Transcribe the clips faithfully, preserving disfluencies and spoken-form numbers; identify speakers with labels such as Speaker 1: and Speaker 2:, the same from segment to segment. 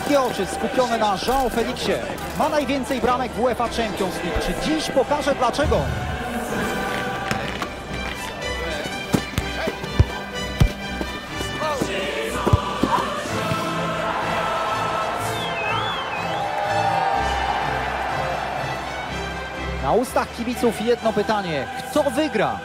Speaker 1: Wszystkie oczy skupione na João Felixie. Ma najwięcej bramek w UEFA Champions League. Czy dziś pokaże dlaczego? Na ustach kibiców jedno pytanie. Kto wygra?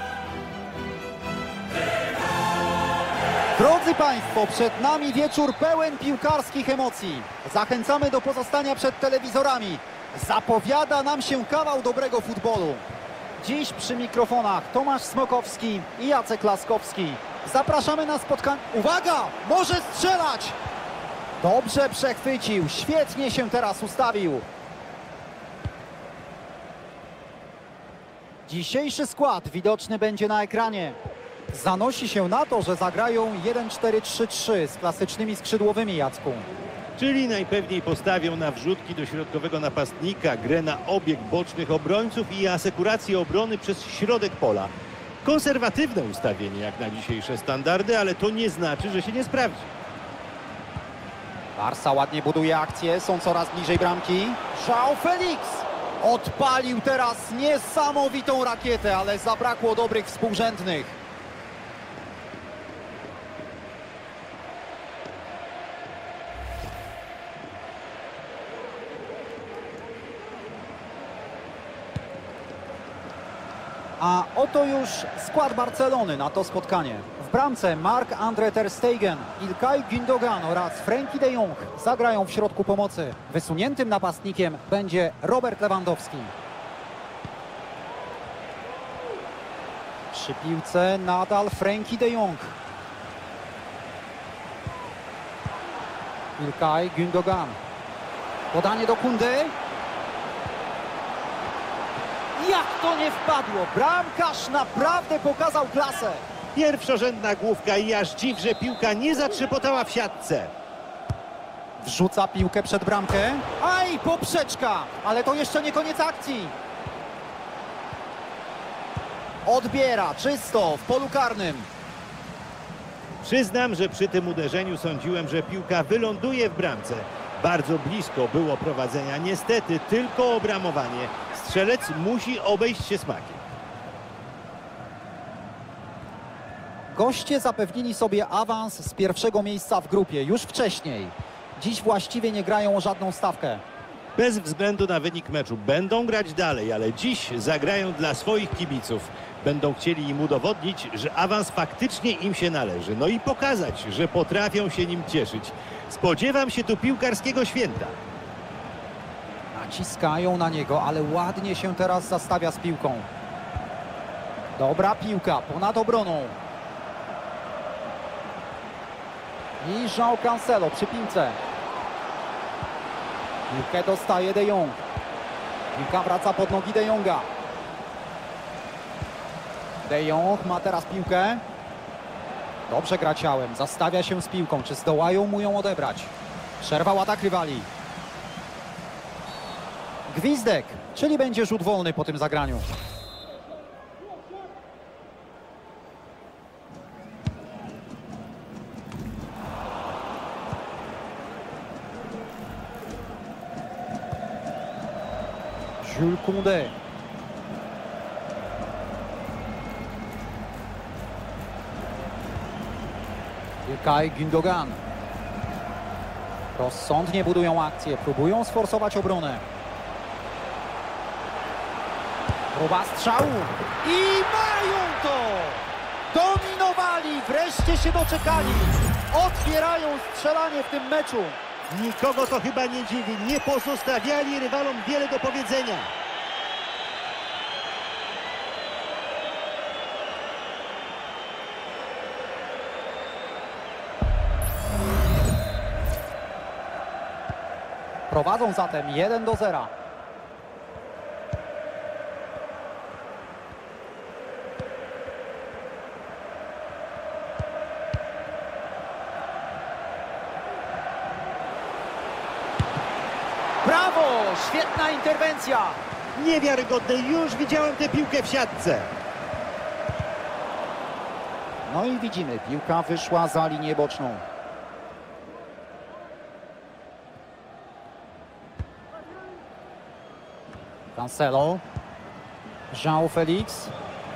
Speaker 1: Drodzy Państwo, przed nami wieczór pełen piłkarskich emocji. Zachęcamy do pozostania przed telewizorami. Zapowiada nam się kawał dobrego futbolu. Dziś przy mikrofonach Tomasz Smokowski i Jacek Laskowski. Zapraszamy na spotkanie. Uwaga! Może strzelać! Dobrze przechwycił. Świetnie się teraz ustawił. Dzisiejszy skład widoczny będzie na ekranie. Zanosi się na to, że zagrają jeden cztery trzy trzy z klasycznymi skrzydłowymi, Jacku.
Speaker 2: Czyli najpewniej postawią na wrzutki do środkowego napastnika, grę na obieg bocznych obrońców i asekurację obrony przez środek pola. Konserwatywne ustawienie jak na dzisiejsze standardy, ale to nie znaczy, że się nie sprawdzi.
Speaker 1: Barca ładnie buduje akcję, są coraz bliżej bramki. João Felix odpalił teraz niesamowitą rakietę, ale zabrakło dobrych współrzędnych. A oto już skład Barcelony na to spotkanie. W bramce Marc-André ter Stegen, Ilkay Gündogan oraz Frenkie de Jong zagrają w środku pomocy. Wysuniętym napastnikiem będzie Robert Lewandowski. Przy piłce nadal Frenkie de Jong. Ilkay Gündogan. Podanie do Kundy. Jak to nie wpadło? Bramkarz naprawdę pokazał klasę.
Speaker 2: Pierwszorzędna główka i aż dziw, że piłka nie zatrzepotała w siatce.
Speaker 1: Wrzuca piłkę przed bramkę. Aj, poprzeczka! Ale to jeszcze nie koniec akcji. Odbiera czysto w polu karnym.
Speaker 2: Przyznam, że przy tym uderzeniu sądziłem, że piłka wyląduje w bramce. Bardzo blisko było prowadzenia. Niestety tylko obramowanie. Strzelec musi obejść się smakiem.
Speaker 1: Goście zapewnili sobie awans z pierwszego miejsca w grupie już wcześniej. Dziś właściwie nie grają o żadną stawkę.
Speaker 2: Bez względu na wynik meczu będą grać dalej, ale dziś zagrają dla swoich kibiców. Będą chcieli im udowodnić, że awans faktycznie im się należy. No i pokazać, że potrafią się nim cieszyć. Spodziewam się tu piłkarskiego święta.
Speaker 1: Naciskają na niego, ale ładnie się teraz zastawia z piłką. Dobra piłka ponad obroną. I João Cancelo przy piłce. Piłkę dostaje de Jong. Piłka wraca pod nogi de Jonga. De Jong ma teraz piłkę. Dobrze gra ciałem, zastawia się z piłką. Czy zdołają mu ją odebrać? Przerwał atak rywali. Gwizdek, czyli będzie rzut wolny po tym zagraniu. Jules Koundé. Ilkay Gündogan. Rozsądnie budują akcję, próbują sforsować obronę. Próba strzału i mają to! Dominowali, wreszcie się doczekali. Otwierają strzelanie w tym meczu.
Speaker 2: Nikogo to chyba nie dziwi. Nie pozostawiali rywalom wiele do powiedzenia.
Speaker 1: Prowadzą zatem jeden do zera. Brawo! Świetna interwencja!
Speaker 2: Niewiarygodne. Już widziałem tę piłkę w siatce.
Speaker 1: No i widzimy, piłka wyszła za linię boczną. Cancelo. João Felix.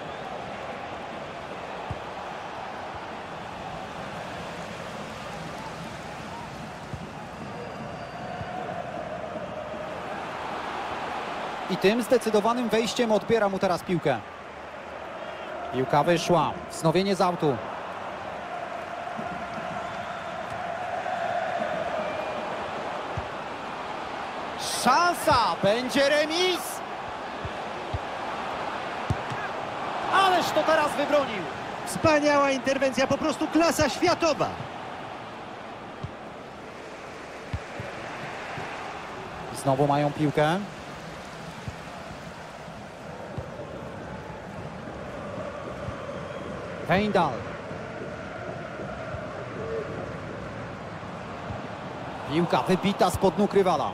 Speaker 1: I tym zdecydowanym wejściem odbiera mu teraz piłkę. Piłka wyszła. Wznowienie z autu. Szansa! Będzie remis! Ależ to teraz wybronił!
Speaker 2: Wspaniała interwencja, po prostu klasa światowa.
Speaker 1: Znowu mają piłkę. Weindal. Piłka wybita spod nóg rywala.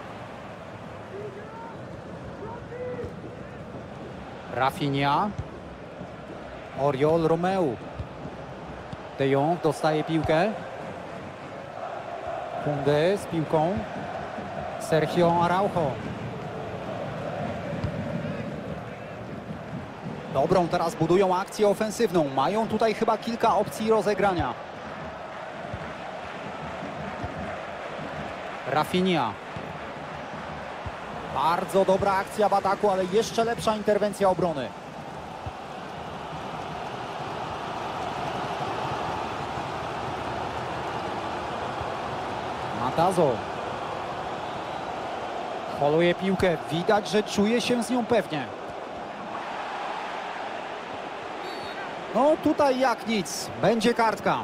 Speaker 1: Rafinha. Oriol Romeu. De Jong dostaje piłkę. Koundé z piłką. Sergio Araujo. Dobrą teraz budują akcję ofensywną. Mają tutaj chyba kilka opcji rozegrania. Rafinha. Bardzo dobra akcja w ataku, ale jeszcze lepsza interwencja obrony. Matazo. Holuje piłkę. Widać, że czuje się z nią pewnie. No tutaj jak nic. Będzie kartka.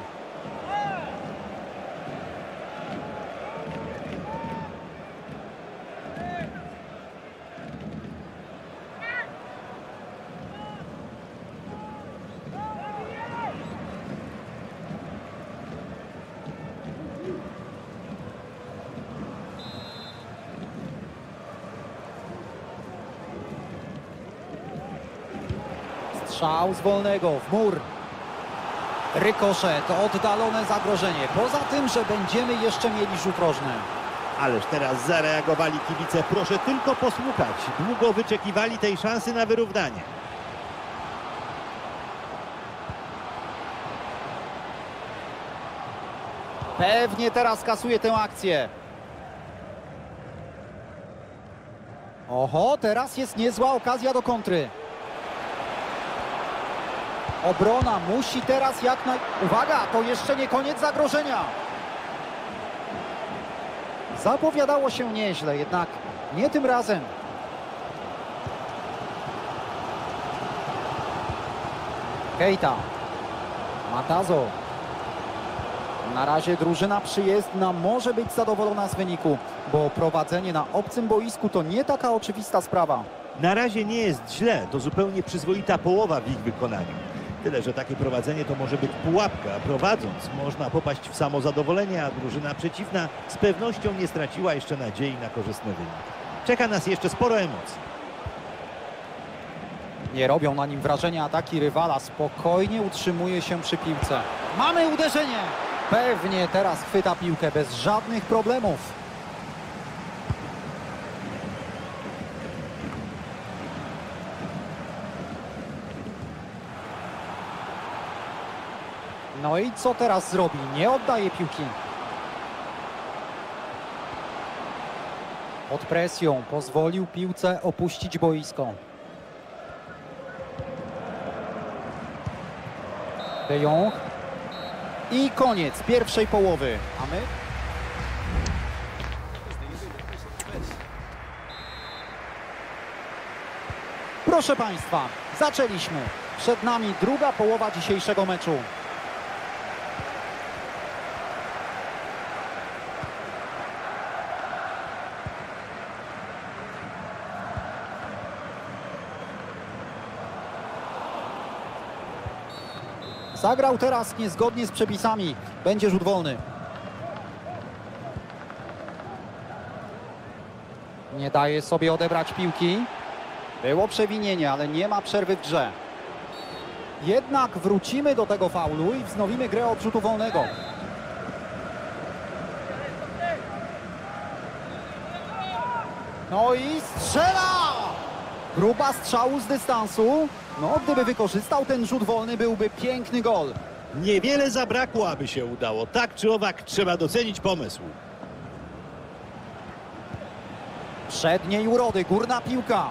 Speaker 1: Strzał z wolnego w mur. Rykoszet, oddalone zagrożenie. Poza tym, że będziemy jeszcze mieli rzut rożny.
Speaker 2: Ależ teraz zareagowali kibice. Proszę tylko posłuchać. Długo wyczekiwali tej szansy na wyrównanie.
Speaker 1: Pewnie teraz kasuje tę akcję. Oho, teraz jest niezła okazja do kontry. Obrona musi teraz jak naj... Uwaga, to jeszcze nie koniec zagrożenia. Zapowiadało się nieźle, jednak nie tym razem. Keita. Matazo. Na razie drużyna przyjezdna może być zadowolona z wyniku, bo prowadzenie na obcym boisku to nie taka oczywista sprawa.
Speaker 2: Na razie nie jest źle. To zupełnie przyzwoita połowa w ich wykonaniu. Tyle, że takie prowadzenie to może być pułapka. Prowadząc można popaść w samozadowolenie, a drużyna przeciwna z pewnością nie straciła jeszcze nadziei na korzystny wynik. Czeka nas jeszcze sporo emocji.
Speaker 1: Nie robią na nim wrażenia ataki rywala. Spokojnie utrzymuje się przy piłce. Mamy uderzenie! Pewnie teraz chwyta piłkę bez żadnych problemów. No i co teraz zrobi? Nie oddaje piłki. Pod presją pozwolił piłce opuścić boisko. De Jong. I koniec pierwszej połowy. A my? Proszę Państwa, zaczęliśmy. Przed nami druga połowa dzisiejszego meczu. Zagrał teraz niezgodnie z przepisami. Będzie rzut wolny. Nie daje sobie odebrać piłki. Było przewinienie, ale nie ma przerwy w grze. Jednak wrócimy do tego faulu i wznowimy grę od rzutu wolnego. No i strzela! Próba strzału z dystansu. No, gdyby wykorzystał ten rzut wolny, byłby piękny gol.
Speaker 2: Niewiele zabrakło, aby się udało. Tak czy owak trzeba docenić pomysł.
Speaker 1: Przedniej urody, górna piłka.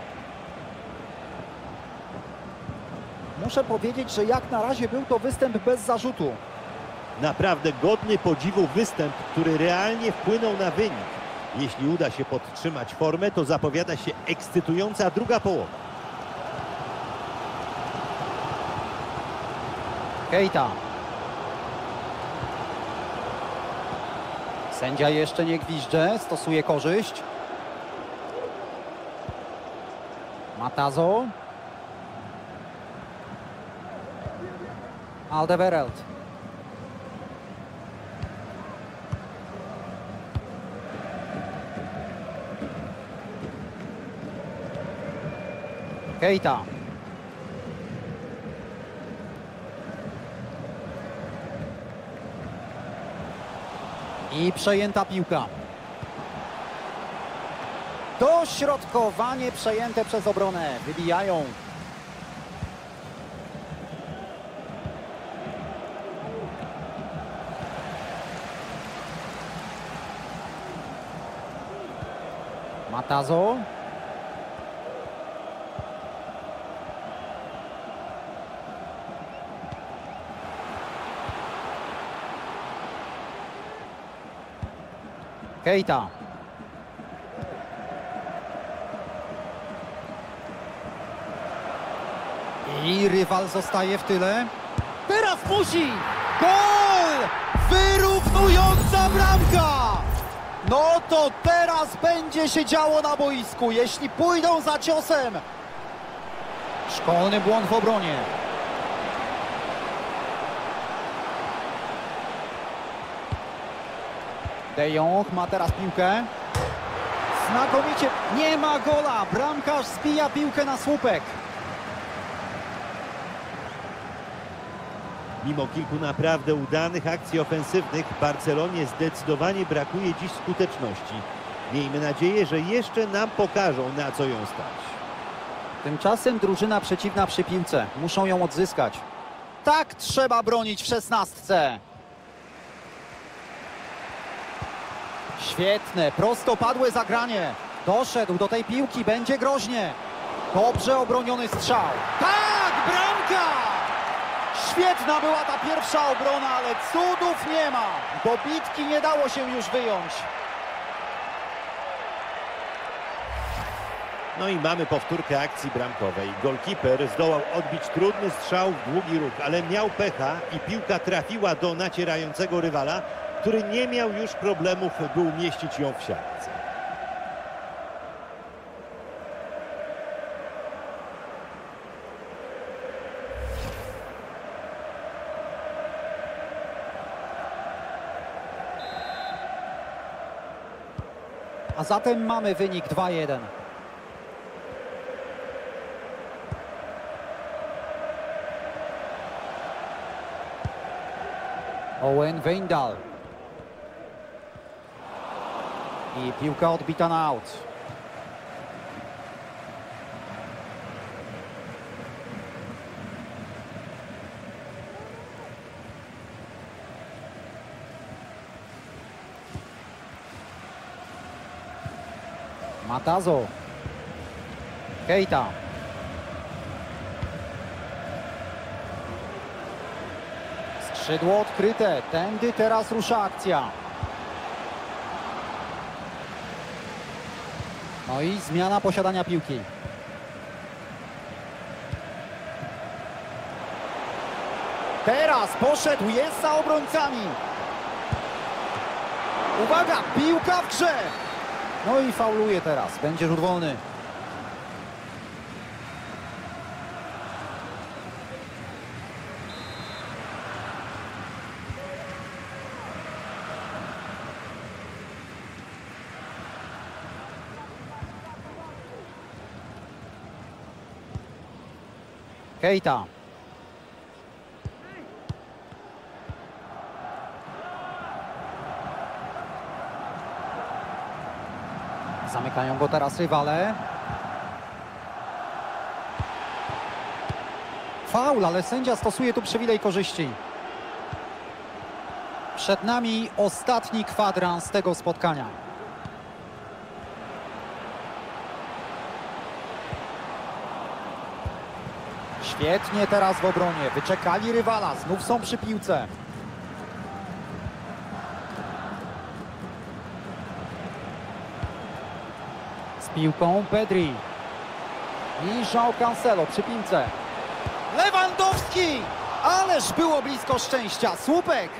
Speaker 1: Muszę powiedzieć, że jak na razie był to występ bez zarzutu.
Speaker 2: Naprawdę godny podziwu występ, który realnie wpłynął na wynik. Jeśli uda się podtrzymać formę, to zapowiada się ekscytująca druga połowa.
Speaker 1: Keita. Sędzia jeszcze nie gwizdże, stosuje korzyść. Matazo. Alderweireld. Keita. I przejęta piłka. Dośrodkowanie przejęte przez obronę. Wybijają. Matazo. Keita. I rywal zostaje w tyle. Teraz musi! Gol! Wyrównująca bramka! No to teraz będzie się działo na boisku, jeśli pójdą za ciosem. Szkolny błąd w obronie. De Jong ma teraz piłkę. Znakomicie. Nie ma gola. Bramkarz zbija piłkę na słupek.
Speaker 2: Mimo kilku naprawdę udanych akcji ofensywnych, Barcelonie zdecydowanie brakuje dziś skuteczności. Miejmy nadzieję, że jeszcze nam pokażą, na co ją stać.
Speaker 1: Tymczasem drużyna przeciwna przy piłce. Muszą ją odzyskać. Tak trzeba bronić w szesnastce. Świetne, prostopadłe zagranie. Doszedł do tej piłki, będzie groźnie. Dobrze obroniony strzał. Tak, bramka! Świetna była ta pierwsza obrona, ale cudów nie ma. Do bitki nie dało się już wyjąć.
Speaker 2: No i mamy powtórkę akcji bramkowej. Golkiper zdołał odbić trudny strzał w długi róg, ale miał pecha i piłka trafiła do nacierającego rywala, który nie miał już problemów, by umieścić ją w siatce.
Speaker 1: A zatem mamy wynik dwa jeden. Owen Wijndal. I piłka odbita na aut. Matazo. Keita. Skrzydło odkryte. Tędy teraz rusza akcja. No i zmiana posiadania piłki. Teraz poszedł, jest za obrońcami. Uwaga, piłka w grze. No i fauluje teraz, będzie rzut wolny. Keita. Zamykają go teraz rywale. Faul, ale sędzia stosuje tu przywilej korzyści. Przed nami ostatni kwadrans tego spotkania. Świetnie teraz w obronie. Wyczekali rywala. Znów są przy piłce. Z piłką Pedri. I João Cancelo przy piłce. Lewandowski! Ależ było blisko szczęścia. Słupek!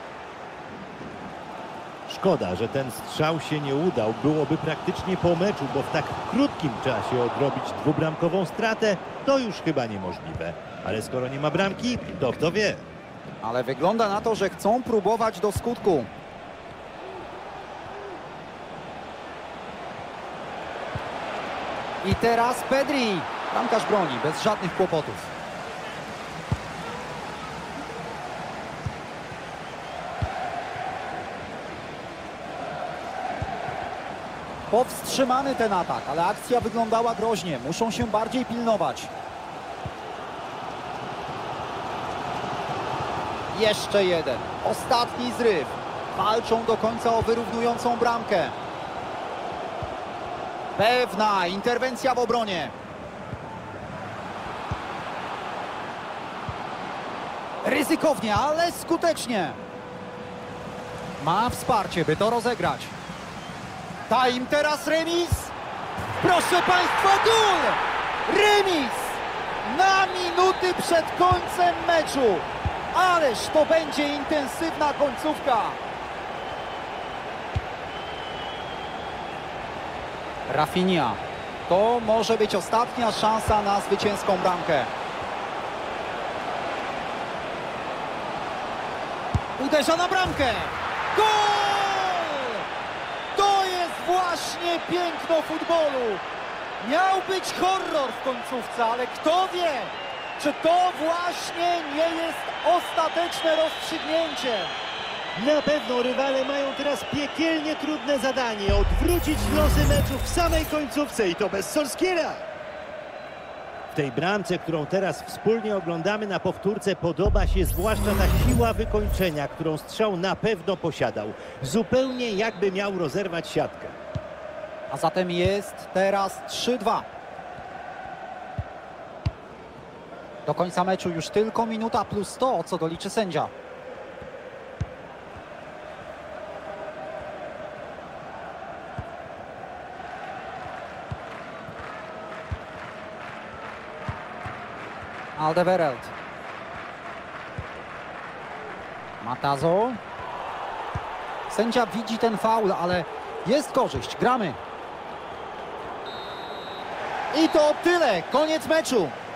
Speaker 2: Szkoda, że ten strzał się nie udał. Byłoby praktycznie po meczu, bo w tak krótkim czasie odrobić dwubramkową stratę to już chyba niemożliwe. Ale skoro nie ma bramki, to kto wie.
Speaker 1: Ale wygląda na to, że chcą próbować do skutku. I teraz Pedri. Bramkarz broni, bez żadnych kłopotów. Powstrzymany ten atak, ale akcja wyglądała groźnie. Muszą się bardziej pilnować. Jeszcze jeden. Ostatni zryw. Walczą do końca o wyrównującą bramkę. Pewna interwencja w obronie. Ryzykownie, ale skutecznie. Ma wsparcie, by to rozegrać. Time teraz remis. Proszę Państwa, gol! Remis! Na minuty przed końcem meczu. Ależ to będzie intensywna końcówka. Rafinha. To może być ostatnia szansa na zwycięską bramkę. Uderza na bramkę. Gol! To jest właśnie piękno futbolu. Miał być horror w końcówce, ale kto wie, czy to właśnie nie jest ostateczne rozstrzygnięcie.
Speaker 2: Na pewno rywale mają teraz piekielnie trudne zadanie. Odwrócić losy meczu w samej końcówce i to bez Solskiera. W tej bramce, którą teraz wspólnie oglądamy na powtórce, podoba się zwłaszcza ta siła wykończenia, którą strzał na pewno posiadał. Zupełnie jakby miał rozerwać siatkę.
Speaker 1: A zatem jest teraz trzy dwa. Do końca meczu już tylko minuta plus sto, co doliczy sędzia. Alderweireld. Matazo. Sędzia widzi ten faul, ale jest korzyść. Gramy. I to tyle. Koniec meczu.